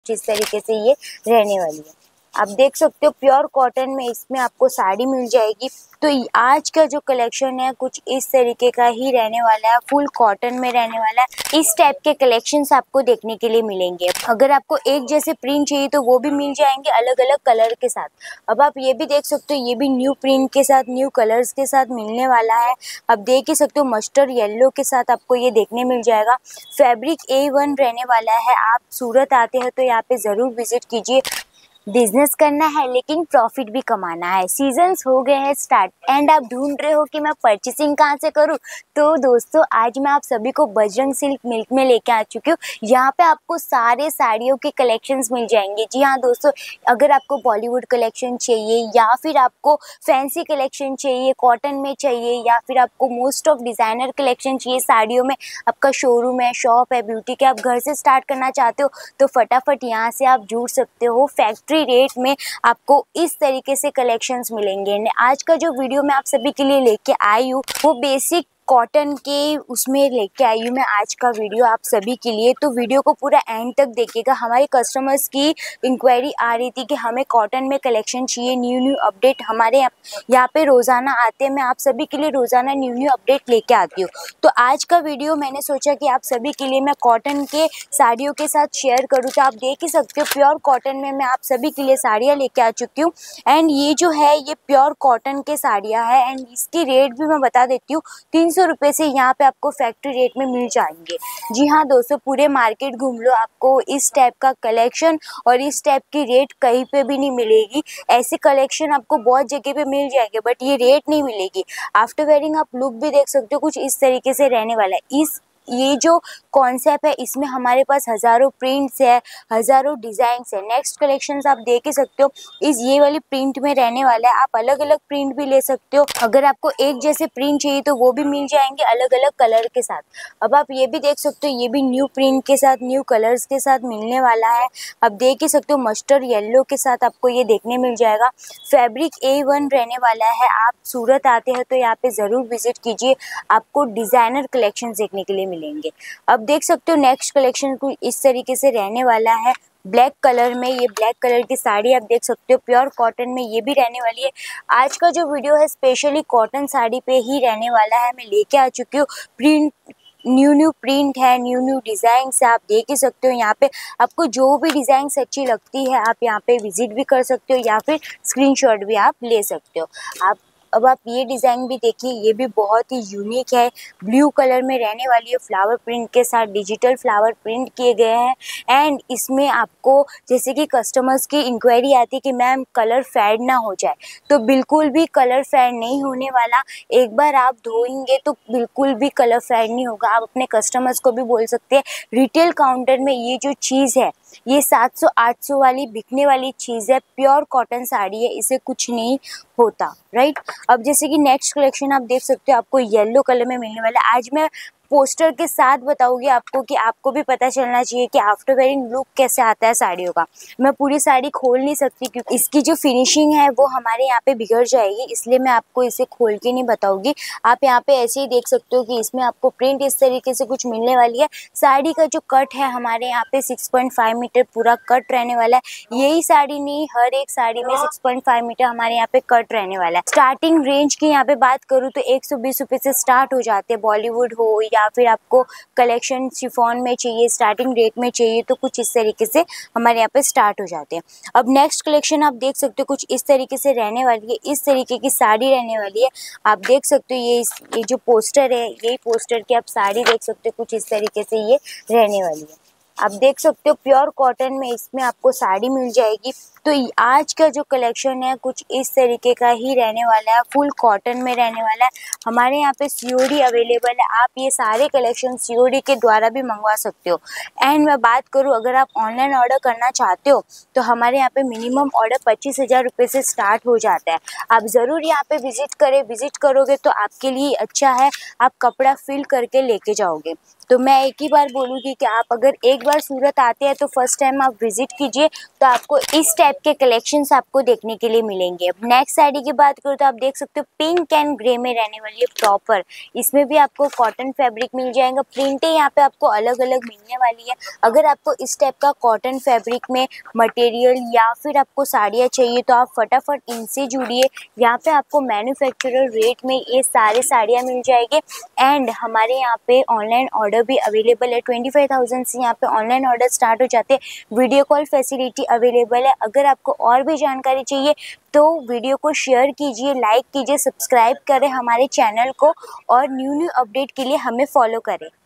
जिस तरीके से ये रहने वाली है। आप देख सकते हो प्योर कॉटन में इसमें आपको साड़ी मिल जाएगी। तो आज का जो कलेक्शन है कुछ इस तरीके का ही रहने वाला है, फुल कॉटन में रहने वाला है। इस टाइप के कलेक्शंस आपको देखने के लिए मिलेंगे। अगर आपको एक जैसे प्रिंट चाहिए तो वो भी मिल जाएंगे अलग अलग कलर के साथ। अब आप ये भी देख सकते हो, ये भी न्यू प्रिंट के साथ न्यू कलर्स के साथ मिलने वाला है। आप देख ही सकते हो मस्टर्ड येलो के साथ आपको ये देखने मिल जाएगा। फैब्रिक A1 रहने वाला है। आप सूरत आते हैं तो यहाँ पे ज़रूर विजिट कीजिए। बिजनेस करना है लेकिन प्रॉफिट भी कमाना है। सीजन्स हो गए हैं स्टार्ट एंड आप ढूंढ रहे हो कि मैं परचेसिंग कहाँ से करूँ, तो दोस्तों आज मैं आप सभी को बजरंग सिल्क मिल्क में लेके आ चुकी हूँ। यहाँ पे आपको सारे साड़ियों के कलेक्शंस मिल जाएंगे। जी हाँ दोस्तों, अगर आपको बॉलीवुड कलेक्शन चाहिए या फिर आपको फैंसी कलेक्शन चाहिए, कॉटन में चाहिए, या फिर आपको मोस्ट ऑफ डिज़ाइनर कलेक्शन चाहिए साड़ियों में, आपका शोरूम है, शॉप है, ब्यूटी के, आप घर से स्टार्ट करना चाहते हो तो फटाफट यहाँ से आप जुड़ सकते हो। फैक्ट्री रेट में आपको इस तरीके से कलेक्शंस मिलेंगे। आज का जो वीडियो मैं आप सभी के लिए लेके आई हूँ वो बेसिक कॉटन के उसमें लेके आई हूँ मैं आज का वीडियो आप सभी के लिए। तो वीडियो को पूरा एंड तक देखिएगा। हमारे कस्टमर्स की इंक्वायरी आ रही थी कि हमें कॉटन में कलेक्शन चाहिए, न्यू अपडेट हमारे यहाँ पे रोज़ाना आते हैं। मैं आप सभी के लिए रोज़ाना न्यू अपडेट लेके आती हूँ। तो आज का वीडियो मैंने सोचा कि आप सभी के लिए मैं कॉटन के साड़ियों के साथ शेयर करूँ। तो आप देख ही सकते हो प्योर कॉटन में मैं आप सभी के लिए साड़ियाँ लेके आ चुकी हूँ। एंड ये जो है ये प्योर कॉटन के साड़ियाँ हैं एंड इसकी रेट भी मैं बता देती हूँ। 300 रुपये से यहाँ पे आपको फैक्ट्री रेट में मिल जाएंगे। जी हाँ दोस्तों, पूरे मार्केट घूम लो, आपको इस टाइप का कलेक्शन और इस टाइप की रेट कहीं पे भी नहीं मिलेगी। ऐसे कलेक्शन आपको बहुत जगह पे मिल जाएंगे बट ये रेट नहीं मिलेगी। आफ्टर वेयरिंग आप लुक भी देख सकते हो, कुछ इस तरीके से रहने वाला है। ये जो कॉन्सेप्ट है इसमें हमारे पास हज़ारों प्रिंट्स है, हज़ारों डिज़ाइंस है। नेक्स्ट कलेक्शंस आप देख ही सकते हो, ये वाली प्रिंट में रहने वाला है। आप अलग अलग प्रिंट भी ले सकते हो। अगर आपको एक जैसे प्रिंट चाहिए तो वो भी मिल जाएंगे अलग अलग कलर के साथ। अब आप ये भी देख सकते हो, ये भी न्यू प्रिंट के साथ न्यू कलर्स के साथ मिलने वाला है। आप देख ही सकते हो मस्टर्ड येलो के साथ आपको ये देखने मिल जाएगा। फैब्रिक A1 रहने वाला है। आप सूरत आते हैं तो यहाँ पे ज़रूर विजिट कीजिए, आपको डिज़ाइनर कलेक्शन देखने के लिए मिलेंगे। अब देख सकते हो नेक्स्ट कलेक्शन कुछ इस तरीके से रहने वाला है। ब्लैक कलर में, ये ब्लैक कलर की साड़ी आप देख सकते हो, प्योर कॉटन में ये भी रहने वाली है। आज का जो वीडियो है स्पेशली कॉटन साड़ी पे ही रहने वाला है। मैं लेके आ चुकी हूँ प्रिंट, न्यू प्रिंट है, न्यू डिज़ाइन है। आप देख ही सकते हो यहाँ पे आपको जो भी डिज़ाइन अच्छी लगती है आप यहाँ पे विजिट भी कर सकते हो या फिर स्क्रीनशॉट भी आप ले सकते हो। अब आप ये डिज़ाइन भी देखिए, ये भी बहुत ही यूनिक है। ब्लू कलर में रहने वाली है, फ्लावर प्रिंट के साथ डिजिटल फ्लावर प्रिंट किए गए हैं। एंड इसमें आपको जैसे कि कस्टमर्स की इंक्वायरी आती है कि मैम कलर फेड ना हो जाए, तो बिल्कुल भी कलर फेड नहीं होने वाला। एक बार आप धोएंगे तो बिल्कुल भी कलर फेड नहीं होगा। आप अपने कस्टमर्स को भी बोल सकते हैं रिटेल काउंटर में ये जो चीज़ है ये 700-800 वाली बिकने वाली चीज़ है। प्योर कॉटन साड़ी है, इसे कुछ नहीं होता, राइट। अब जैसे कि नेक्स्ट कलेक्शन आप देख सकते हो, आपको येलो कलर में मिलने वाला है। आज मैं पोस्टर के साथ बताऊंगी आपको कि आपको भी पता चलना चाहिए कि आफ्टर वेयरिंग लुक कैसे आता है साड़ियों का। मैं पूरी साड़ी खोल नहीं सकती क्योंकि इसकी जो फिनिशिंग है वो हमारे यहाँ पे बिगड़ जाएगी, इसलिए मैं आपको इसे खोल के नहीं बताऊंगी। आप यहाँ पे ऐसे ही देख सकते हो कि इसमें आपको प्रिंट इस तरीके से कुछ मिलने वाली है। साड़ी का जो कट है हमारे यहाँ पे 6.5 मीटर पूरा कट रहने वाला है। यही साड़ी नहीं, हर एक साड़ी में 6.5 मीटर हमारे यहाँ पे कट रहने वाला है। स्टार्टिंग रेंज की यहाँ पे बात करूँ तो 120 रुपये से स्टार्ट हो जाते हैं। बॉलीवुड हो या फिर आपको कलेक्शन शिफॉन में चाहिए, स्टार्टिंग रेट में चाहिए, तो कुछ इस तरीके से हमारे यहाँ पे स्टार्ट हो जाते हैं। अब नेक्स्ट कलेक्शन आप देख सकते हो, कुछ इस तरीके से रहने वाली है। इस तरीके की साड़ी रहने वाली है। आप देख सकते हो ये जो पोस्टर है, यही पोस्टर की आप साड़ी देख सकते हो, कुछ इस तरीके से ये रहने वाली है। आप देख सकते हो प्योर कॉटन में इसमें आपको साड़ी मिल जाएगी। तो आज का जो कलेक्शन है कुछ इस तरीके का ही रहने वाला है, फुल कॉटन में रहने वाला है। हमारे यहाँ पे COD अवेलेबल है। आप ये सारे कलेक्शन COD के द्वारा भी मंगवा सकते हो। एंड मैं बात करूँ अगर आप ऑनलाइन ऑर्डर करना चाहते हो तो हमारे यहाँ पे मिनिमम ऑर्डर 25,000 रुपये से स्टार्ट हो जाता है। आप ज़रूर यहाँ पे विजिट करें, विजिट करोगे तो आपके लिए अच्छा है, आप कपड़ा फिल करके लेके जाओगे। तो मैं एक ही बार बोलूँगी कि आप अगर एक बार सूरत आते हैं तो फर्स्ट टाइम आप विजिट कीजिए, तो आपको इस टाइप के कलेक्शंस आपको देखने के लिए मिलेंगे। अब नेक्स्ट साड़ी की बात करूँ तो आप देख सकते हो पिंक एंड ग्रे में रहने वाली है प्रॉपर। इसमें भी आपको कॉटन फैब्रिक मिल जाएगा, प्रिंटें यहाँ पे आपको अलग अलग मिलने वाली है। अगर आपको इस टाइप का कॉटन फैब्रिक में मटेरियल या फिर आपको साड़ियाँ चाहिए तो आप फटाफट इनसे जुड़िए। यहाँ पे आपको मैन्युफैक्चरर रेट में ये सारे साड़ियाँ मिल जाएंगे एंड हमारे यहाँ पे ऑनलाइन ऑर्डर भी अवेलेबल है। 25,000 से यहाँ पे ऑनलाइन ऑर्डर स्टार्ट हो जाते हैं। वीडियो कॉल फैसिलिटी अवेलेबल है। अगर आपको और भी जानकारी चाहिए तो वीडियो को शेयर कीजिए, लाइक कीजिए, सब्सक्राइब करें हमारे चैनल को और न्यू अपडेट के लिए हमें फॉलो करें।